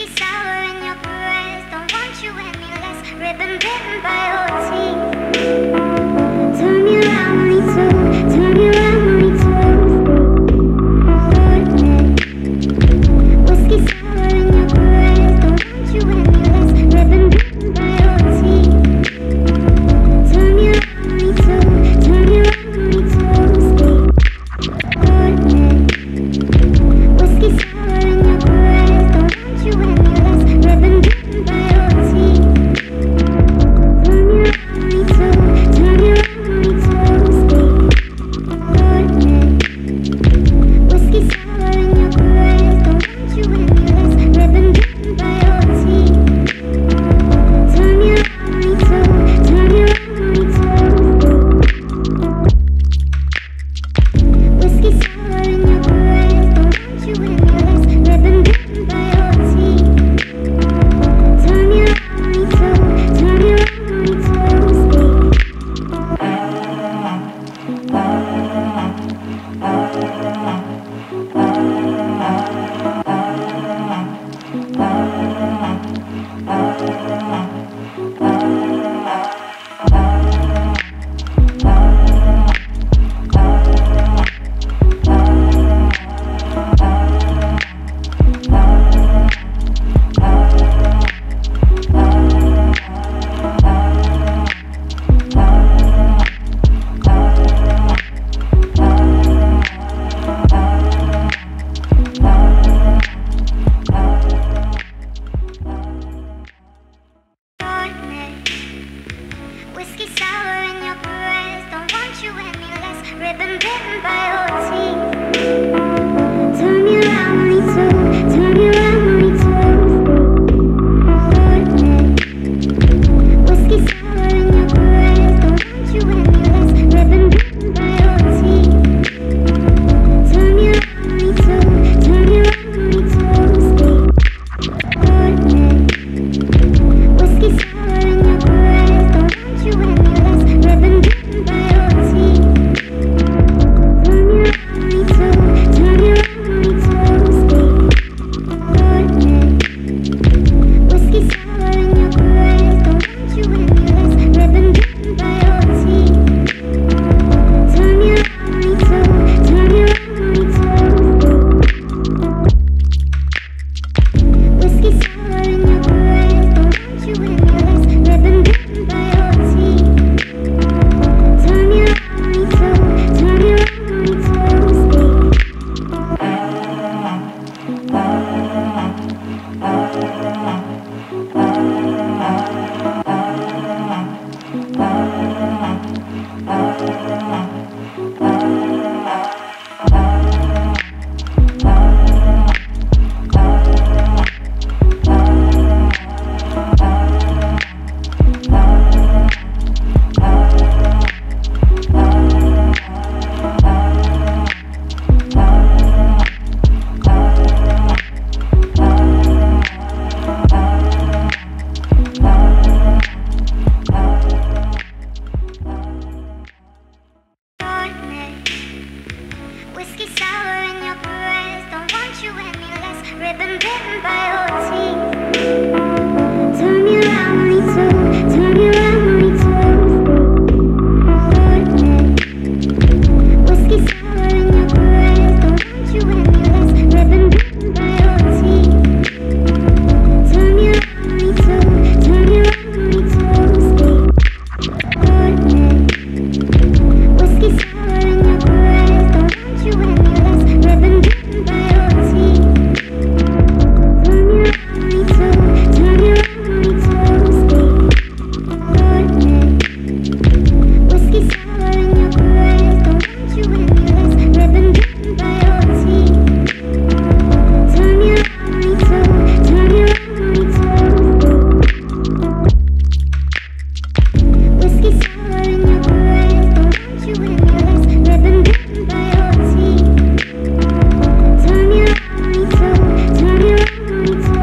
Whiskey sour in your breath, don't want you any less. Ribbon bitten by your teeth. Turn me around, me too. Turn me around, me too. Whiskey sour in your breath, don't want you any less. Ribbon bitten by your teeth. Turn me around, me too. Turn me around, me too. Whiskey sour in your breath, don't want you any less. Ribbon bitten by your teeth. Turn me around, me too. Turn me around, me too. Whiskey sour in your breath, don't want you any less. Ribbon bitten by your teeth. Turn me around, me too. Turn me around, me too. Whiskey sour in your breath, don't want you any less. Ribbon bitten by your teeth. Turn me around, me too. Turn me around, me too. Whiskey sour in your breath, don't want you any less. Ribbon bitten by your teeth. Turn me around, me too. Turn me around, me too. Whiskey sour in your breath, don't want you any less. Ribbon bitten by your teeth. Turn me around, me too. Turn me around, me too. Whiskey sour in your breath, don't want you any less. Ribbon bitten by your teeth. Turn me around, me too. Turn me around, me too. Whiskey sour in your breath, don't want you any less. Ribbon bitten by your teeth. Turn me around, me too. Turn me around, me too. Whiskey sour in your breath, don't want you any less. Ribbon bitten by your teeth. Turn me around, me too. Turn me around, me too. Whiskey sour in your breath, don't want you any less. Ribbon bitten by your teeth. Turn me around, me too. Turn me around, me too. Whiskey sour in your breath, don't want you any less. Ribbon bitten by your teeth. Turn me around, me too. Turn me around, me too. Whiskey sour in your breath, don't want you any less. Ribbon bitten by your teeth. Turn me around, me too. Turn me around, me too. Whiskey sour in your breath, don't want you any less. Ribbon bitten by your teeth. Turn me around, me too. Turn me around, me too. Whiskey sour in your breath, don't want you any less. Ribbon bitten by your teeth. Turn me around, me too. Turn me around, me too.